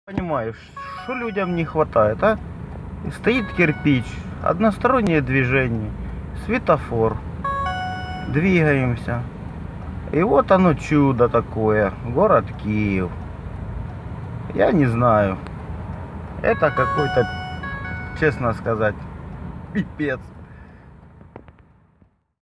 Понимаешь, что людям не хватает, а? Стоит кирпич, одностороннее движение, светофор, двигаемся. И вот оно чудо такое, город Киев. Я не знаю, это какой-то, честно сказать, пипец.